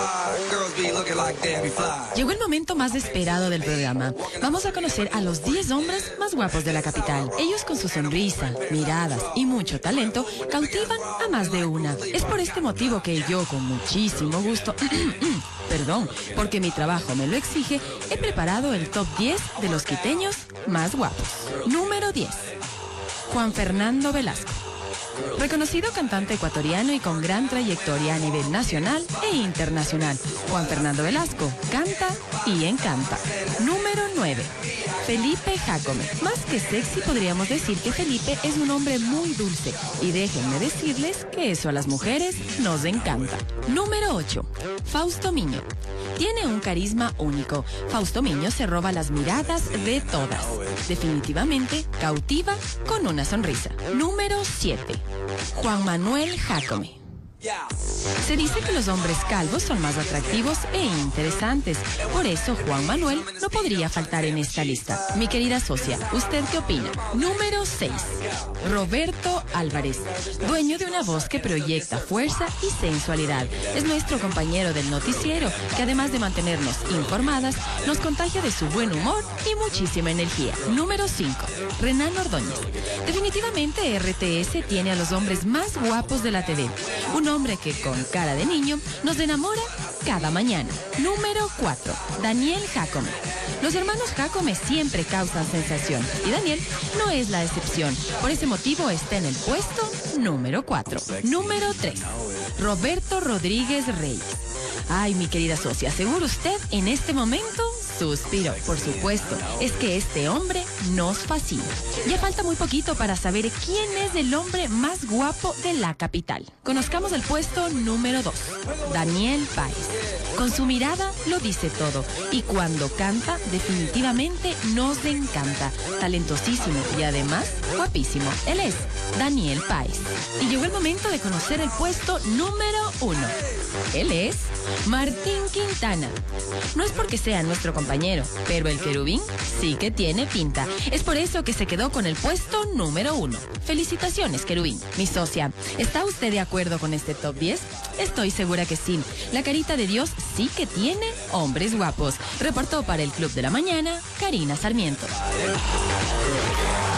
Llegó el momento más esperado del programa. Vamos a conocer a los 10 hombres más guapos de la capital. Ellos con su sonrisa, miradas y mucho talento cautivan a más de una. Es por este motivo que yo, con muchísimo gusto, perdón, porque mi trabajo me lo exige, he preparado el top 10 de los quiteños más guapos. Número 10. Juan Fernando Velasco. Reconocido cantante ecuatoriano y con gran trayectoria a nivel nacional e internacional, Juan Fernando Velasco canta y encanta. Número 9. Felipe Jácome. Más que sexy, podríamos decir que Felipe es un hombre muy dulce y déjenme decirles que eso a las mujeres nos encanta. Número 8. Fausto Miño. Tiene un carisma único. Fausto Miño se roba las miradas de todas. Definitivamente cautiva con una sonrisa. Número 7. Juan Manuel Jácome. Se dice que los hombres calvos son más atractivos e interesantes. Por eso Juan Manuel no podría faltar en esta lista. Mi querida socia, ¿usted qué opina? Número 6. Roberto Álvarez. Dueño de una voz que proyecta fuerza y sensualidad. Es nuestro compañero del noticiero, que además de mantenernos informadas, nos contagia de su buen humor y muchísima energía. Número 5. Renan Ordóñez. Definitivamente RTS tiene a los hombres más guapos de la TV. Un hombre que con cara de niño nos enamora cada mañana. Número 4. Daniel Jácome. Los hermanos Jácome siempre causan sensación y Daniel no es la excepción. Por ese motivo está en el puesto número 4. Número 3. Roberto Rodríguez Reyes. Ay, mi querida socia, seguro usted en este momento suspiró. Por supuesto, es que este hombre nos fascina. Ya falta muy poquito para saber quién es el hombre más guapo de la capital. Conozcamos el puesto número 2. Daniel Páez. Con su mirada lo dice todo y cuando canta definitivamente nos encanta. Talentosísimo y además guapísimo. Él es Daniel Páez. Y llegó el momento de conocer el puesto número 1. Él es Martín Quintana. No es porque sea nuestro compañero, pero el querubín sí que tiene pinta. Es por eso que se quedó con el puesto número 1. Felicitaciones, querubín. Mi socia, ¿está usted de acuerdo con este top 10? Estoy segura que sí. La carita de Dios sí que tiene hombres guapos. Reportó para el Club de la Mañana, Karina Sarmiento.